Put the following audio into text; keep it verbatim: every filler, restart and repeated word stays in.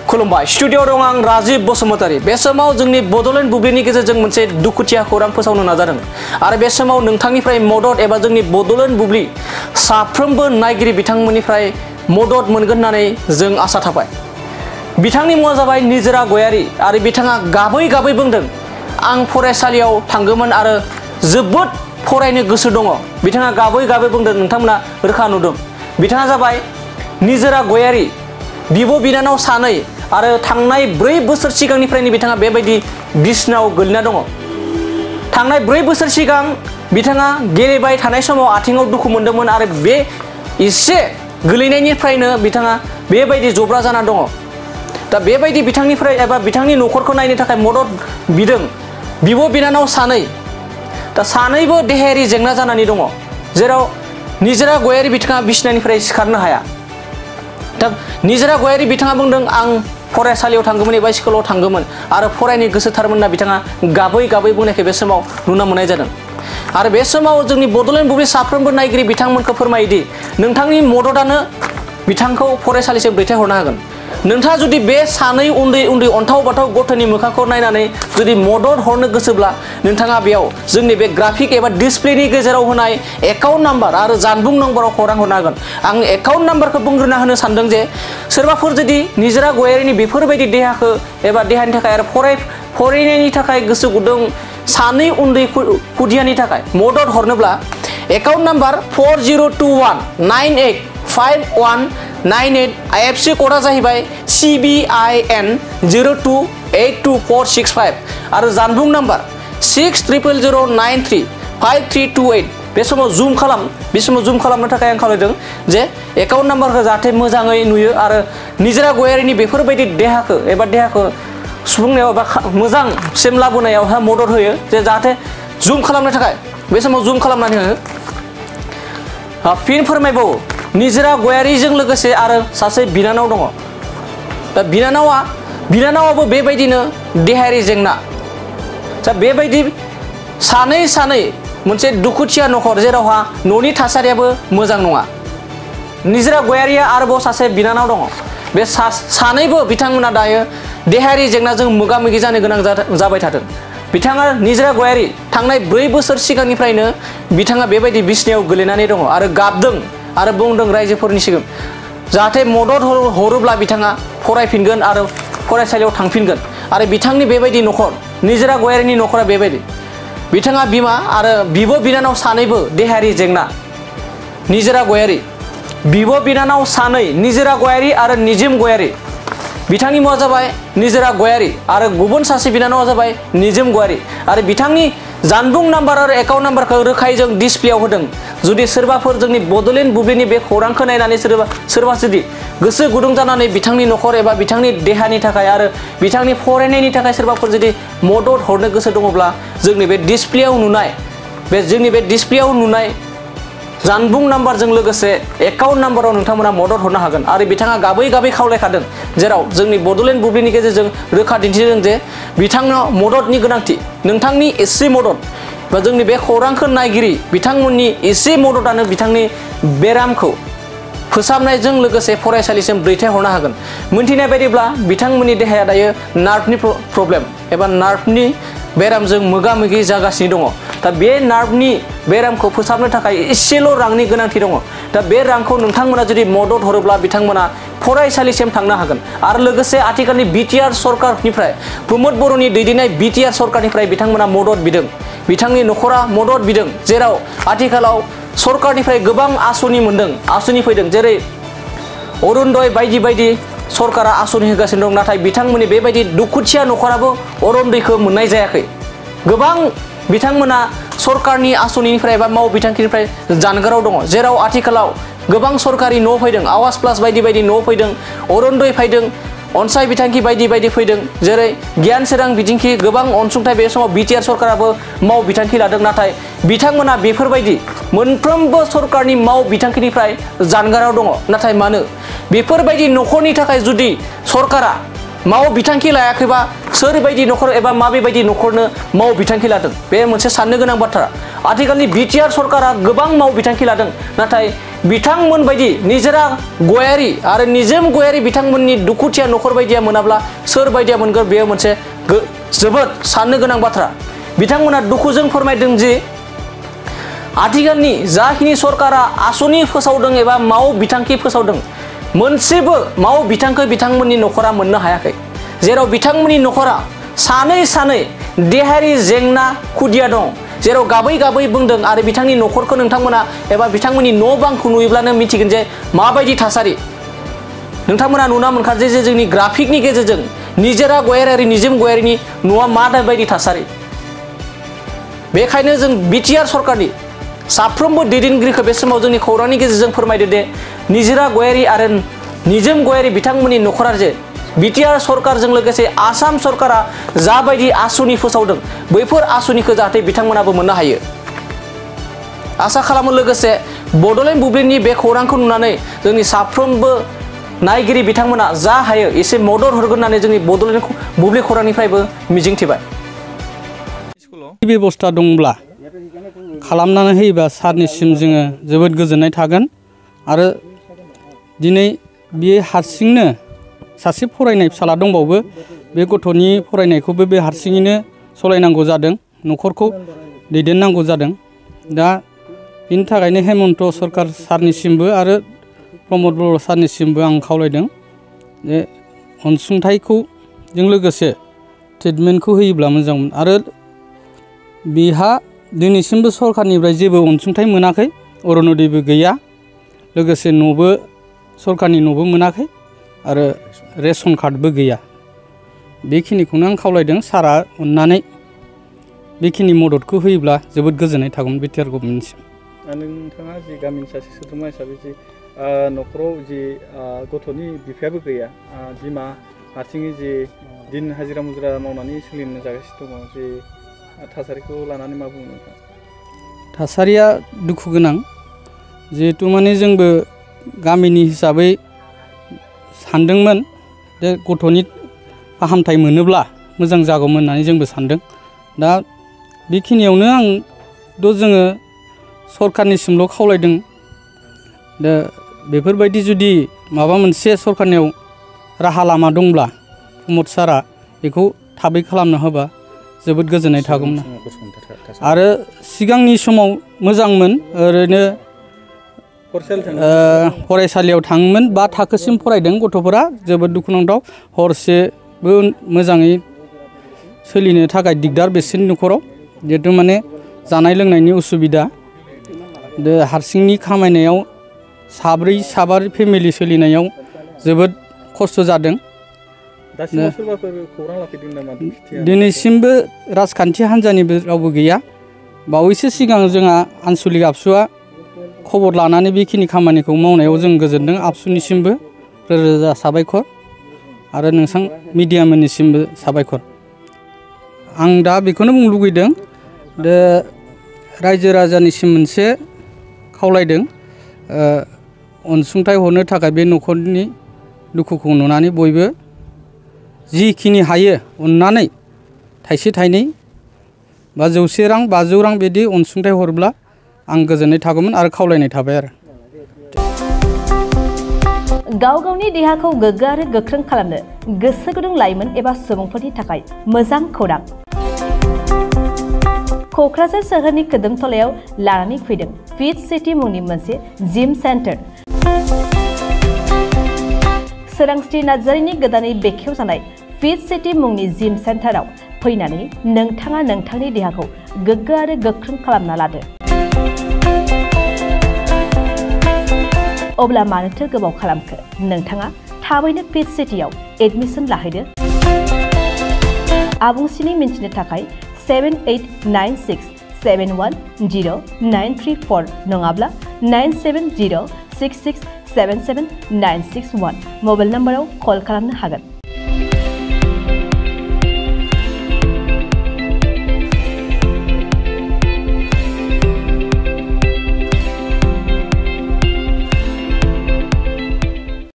खुलुमबाय स्टुडिअ दं आं राजिब बसुमतारी। बे समाव जोंनि बड'लेण्ड बुब्लिनि गेजेरजों मोनसे दुखुथिया खौरां फोसावनो नाजादों आरो बे समाव नोंथांनिफ्राय मदद एबा जोंनि बड'लेण्ड बुब्लि साफ्रोमबो नायगिरि बिथांमोननिफ्राय मदद मोनगोन होननानै जों आसा थाबाय। बिथांनि मुङा जाबाय निजोरा गयारी आरो बिथाङा गाबै गाबै बुंदों आं फरायसालियाव थांगौमोन आरो जोबोद फरायनो गोसो दङ। बिथाङा गाबै गाबै बुंदों, नोंथांमोना रोखा नुदों। बिथाङा जाबाय निजोरा गयारी, बिब' बिनानाव सानै आरो थांनाय ब्रै बोसोर सिगांनिफ्रायनो बिथाङा बेबायदि बिसनायाव गोलैना दङ। थांनाय ब्रै बोसोर सिगां बिथाङा गेलेबाय थानाय समाव आथिङाव दुखु मोनदोंमोन आरो बे एसे गोलैनायनिफ्रायनो बिथाङा बेबायदि जब्रा जाना दङ। दा बेबायदि बिथांनिफ्राय एबा बिथांनि न'खरखौ नायनो थाखाय मदद बिदों बिब' बिनानाव सानै। दा सानैबो देहायारि जेंना जानानै दङ, जेराव निजोरा गयारी बिथाङा बिसनानिफ्राय सिखारनो हाया। दा निजोरा गयारी बिथाङा बुंदों आं फरायसालियाव थांगौमोन एबा स्कुलाव थांगौमोन आरो फरायनो गोसोथारमोन होनना बिथाङा गाबै गाबै बुंनायखौ बे समाव नुनो मोननाय जादों। आरो बे समाव जोंनि बड'लेण्ड बुब्लि साफ्रोमबो नायगिरि बिथांमोनखौ फोरमायोदि नोंथांनि मददआनो बिथांखौ फरायसालिसिम दैथायहरनो हागोन। नोंथाङा जुदि बे सानै उन्दै उन्दै अन्थाव बाथाव गथ'नि मोखांखौ नायनानै जुदि मदद हरनो गोसोब्ला नोंथाङा बेयाव जोंनि बे ग्राफिक एबा डिसप्लेनि गेजेराव होनाय एकाउन्ट नाम्बार आरो जानबुं नम्बराव खौरां हरनो हागोन। आं एकाउन्ट नाम्बारखौ बुंग्रोना होनो सानदों जे सोरबाफोर जुदि निजोरा गयारीनि बेफोरबायदि देहाखौ एबा देहानि थाखाय आरो फराय फरायनायनि थाखाय गोसो गुदुं सानै उन्दै खुदियानि थाखाय मदद हरनोब्ला account number four zero' two one nine eight five one nine eight I F C code जाहैबाय C B I N zero' two eight two four six five आरो जानबुं number six triple zero' nine three five three two eight. बे समाव जुम खालाम बे समाव जुम खालामनो थाखाय आं खावलायदों जे एकाउन्ट नाम्बारखौ जाहाथे मोजाङै नुयो आरो निजोरा गयारीनि बेफोरबायदि देहाखौ एबा देहाखौ सुफुंनायाव एबा मोजांसिम लाबोनायावहा मदद होयो, जे जाहाथे जुम खालामनो थाखाय बे समाव जुम खालामनानै हो। फिन फोरमायबावो निजोरा गयारीजों लोगोसे आरो सासे बिनानाव दङ। दा बिनानावा बिनानावाबो बेबायदिनो देहायारि जेंना। दा बेबायदि सानै सानै मोनसे दुखुथिया न'खर जेरावहा न'नि थासारियाबो मोजां नङा। निजोरा गयारीया आरोबाव सासे बिनानाव दङ। बे सानैबो बिथांमोना दायो देहायारि जेंनाजों मोगा मोगि जानो गोनां जाबाय थादों। बिथाङा निजोरा गयारी थांनाय ब्रै बोसोर सिगांनिफ्रायनो बिथाङा बेबायदि बिसनायाव गोलैनानै दङ आरो गाबदों आरो बुंदों रायजोफोरनि सिगां जाहाथे मदद हरोब्ला बिथाङा फरायफिनगोन आरो फरायसालियाव थांफिनगोन। आरो बिथांनि बेबायदि न'खर निजोरा गयारीनि न'खरा बेबायदि बिथाङा बिमा आरो बिब' बिनानाव सानैबो देहायारि जेंना। निजोरा गयारी बिब' बिनानाव सानै निजोरा गयारी आरो निजिम गयारी। बिथांनि मुङा जाबाय निजोरा गयारी आरो गुबुन सासे बिनानावा जाबाय निजिम गयारी आरो बिथांनि जानबुं नाम्बार आरो एकाउन्ट नाम्बारखौ रोखायै जों डिसप्लेआव होदों। जुदि सोरबाफोर जोंनि बड'लेण्ड बुब्लिनि बे खौरांखौ नायनानै सोरबा सोरबा जुदि गोसो गुदुं जानानै बिथांनि न'खर एबा बिथांनि देहानि थाखाय आरो बिथांनि फरायनायनि थाखाय सोरबाफोर जुदि मदद हरनो गोसो दङब्ला जोंनि बे डिसप्लेआव नुनाय बे जोंनि बे डिसप्लेआव नुनाय जानबुं नाम्बारजों लोगोसे एकाउन्ट नाम्बाराव नोंथांमोना मदद हरनो हागोन। आरो बिथाङा गाबै गाबै खावलायखादों, जेराव जोंनि बड'लेण्ड बुब्लिनि गेजेरजों रोखा दिन्थिदों जे बिथांनाव मददनि गोनांथि। नोंथांनि एसे मदद बा जोंनि बे खौरांखौ नायगिरि बिथांमोननि एसे मददानो बिथांनि बेरामखौ फोसाबनायजों लोगोसे फरायसालिसिम दैथायहरनो हागोन। मोनथिनाय बायदिब्ला बिथांमोननि देहाया दायो नार्भनि प्रब्लेम एबा नार्भनि बेरामजों मोगा मोगि जागासिनो दङ। दा बे नार्भनि बेरामखौ फोसाबनो थाखाय एसेल' रांनि गोनांथि दङ। दा बे रांखौ नोंथांमोना जुदि मदद हरोब्ला बिथांमोना फरायसालिसिम थांनो हागोन। आरो लोगोसे आथिखालनि बिटिआर सरकारनिफ्राय प्रमद बर'नि दैदेननाय बिटिआर सरकारनिफ्राय बिथांमोना मदद बिदों। बिथांनि न'खरा मदद बिदों, जेराव आथिखालाव सरकारनिफ्राय गोबां आसनि मोनदों आसनि फैदों, जेरै अरुणोदय बायदि बायदि सरकारा आसनि होगासिनो दं। नाथाय बिथांमोननि बेबायदि दुखुथिया न'खराबो अरुणोदयखौ मोननाय जायाखै। गोबां बिथांमोना सरकारनि आसनिनिफ्राय एबा मावबिथांखिनिफ्राय जानगाराव दङ, जेराव आथिखालाव गोबां सरकारि न' फैदों, आवास प्लास बायदि बायदि न' फैदों, अरुणोदय फैदों, अनसाय बिथांखि बायदि बायदि फैदों, जेरै गियान सोरां बिथिंखि गोबां अनसुंथाइ बे समाव बिटिआर सरकाराबो माव बिथांखि लादों। नाथाय बिथांमोना बेफोरबायदि मोनफ्रोमबो सरकारनि माव बिथांखिनिफ्राय जानगाराव दङ। नाथाय मानो बेफोरबायदि न'खरनि थाखाय जुदि सरकारा माव बिथांखि लायाखैबा सोरबायदि न'खर एबा माबेबायदि न'खरनो माव बिथांखि लादों बे मोनसे साननो गोनां बाथ्रा आथिखालनि बिटिआर सरकारा गोबां माव बिथांखि लादों नाथाय बिथांमोन बायदि निजोरा गयारि आरो निजोम गयारि बिथांमोननि दुखुथिया न'खर बायदिया मोनाब्ला सोर बायदिया मोनगोन बेयो मोनसे जोबोद साननो गोनां बाथ्रा बिथांमोना दुखुजों फोरमायदों जे आथिखालनि जाखिनि सरकारा आसनि फोसावदों एबा माव बिथांखि फोसावदों मोनसेबो माव बिथांखि बिथांमोननि न'खरा मोननो हायाखै जेराव बिथांमोननि न'खरा सानै सानै देहायारि जेंना खुदिया दं जेराव गाबै गाबै बुंदों आरो बिथांनि न'खरखौ नोंथांमोना एबा बिथांमोननि न' बांखौ नुयोब्लानो मिथिगोन जे माबायदि थासारि नोंथांमोना नुना मोनखादों जे जोंनि ग्राफिकनि गेजेरजों निजोरा गयारि निजोम गयारिनि न'आ माबायदि थासारि बेखायनो जों बिटिआर सरकारनि साफ्रोमबो दैदेनगिरिखौ बे समाव जोंनि खौरांनि गेजेरजों फोरमायदो दे निजोरा गयारि आरो निजोम गयारि बिथांमोननि न'खरा जे बिटिआर सरकारजों लोगोसे आसाम सरकारा जाबायदि आसुनि फोसावदों बैफोर आसुनिखौ जाहाथे बिथांमोनाबो मोननो हायो आसा खालामो लोगोसे बड'लेण्ड बुब्लिनि बे खौरांखौ नुनानै जोंनि साफ्रोमबो नायगिरि बिथांमोना जा हायो एसे मदद हरगोन होननानै जोंनि बड'लेण्ड बुब्लि खौरांनिफ्रायबो मिजिंथिबाय बेबस्था दंब्ला खालामनानै होयोबा सारनिसिम जोङो जोबोद गोजोननाय थागोन आरो दिनै बे हारसिंनो सासे फरायनाय फिसाला दंबावो बे गथ'नि फरायनायखौबो बे हारसिङैनो सलायनांगौ जादों न'खरखौ दैदेननांगौ जादों दा बेनि थाखायनो हेमन्त सरकार सारनिसिमबो आरो प्रमद बर' सारनिसिमबो आं खावलायदों जे अनसुंथाइखौ जों लोगोसे ट्रिटमेन्टखौ होयोब्ला मोजांमोन आरो बिहा दिनैसिमबो सरकारनिफ्राय जेबो अनसुंथाइ मोनाखै अरुनदयबो गैया लोगोसे न'बो सरकारनि न'बो मोनाखै आरो रेशन कार्डबो गैया बेखिनिखौनो आं खावलायदों सारा अननानै बेखिनि मददखौ होयोब्ला जोबोद गोजोननाय थागौमोन बिटिआर गभर्नमेन्टसिम नोंथाङा जि गामिनि सासे सोद्रोमा हिसाबै जि न'खराव जि गथ'नि बिफायाबो गैया बिमा हारसिङै जि दिन हाजिरा मुजिरा मावनानै सोलिनो जागासिनो दङ जि थासारिखौ लानानै मा बुङो नोंथाङा थासारिया दुखु गोनां जिहेतु माने जोंबो गामिनि हिसाबै सानदोंमोन जे गथ'नि फाहामथाय मोनोब्ला मोजां जागौमोन होननानै जोंबो सानदों दा बेखिनियावनो आंथ' जोङो सरकारनिसिमल' खावलायदों दा बेफोरबायदि जुदि माबा मोनसे सरकारनियाव राहा लामा दंब्ला प्रमद सारा बेखौ थाबै खालामना होबा जोबोद गोजोननाय थागौमोन आरो सिगांनि समाव मोजांमोन ओरैनो फरायसालियाव थाङोमोन बा थाखोसिम फरायदों गथ'फोरा जोबोद दुखुनांथाव हरसेबो मोजाङै सोलिनो थाखाय दिगदार बिसोरनि न'खराव जिहेतु माने जानाय लोंनायनि उसुबिदा दा हारसिंनि खामायनायाव साब्रै साबा फेमिलि सोलिनायाव जोबोद खस्थ' जादों दिनैसिमबो राजखान्थि हान्जानिबो रावबो गैया बावैसो सिगां जोंहा आन्सलिक आबसुआ खबर लानानै बेखिनि खामानिखौ मावनायाव जों गोजोनदों आबसुनिसिमबो रोजा रोजा साबायखर आरो नोंसां मिडियामोननिसिमबो साबायखर आं दा बेखौनो बुंनो लुगैदों दा रायजो राजानिसिम मोनसे खावलायदों अनसुंथाइ हरनो थाखाय बे न'खरनि दुखुखौ नुनानै बयबो जिखिनि हायो अननानै थाइसे थाइनै बा जौसे रां बाजौ रां बिदि अनसुंथाइ हरब्ला आं गोजोननाय थागौमोन आरो खावलायनाय थाबाय आरो गाव गावनि देहाखौ गोग्गो आरो गोख्रों खालामनो गोसो गुदुं लाइमोन एबा सुबुंफोरनि थाखाय मोजां खौरां क'क्राझार सोहोरनि खोदोमथलायाव लानानै फैदों फिट सिटी मुंनि मोनसे जिम सेन्टार सोरांस्रि नार्जारिनि गोदानै बेखेवजानाय फिट सिटी मुंनि जिम सेन्टाराव फैनानै नोंथाङा नोंथांनि देहाखौ गोग्गो आरो गोख्रों खालामना लादो अब्ला मानोथो गोबाव खालामखो नोंथाङा थाबैनो फिट सिटीआव एडमिसन लाहैदो आबुंसिनै मिन्थिनो थाखाय seven eight nine six seven one zero' nine three four नङाब्ला nine seven zero' six six seven seven nine six one mobile नाम्बाराव कल खालामनो हागोन।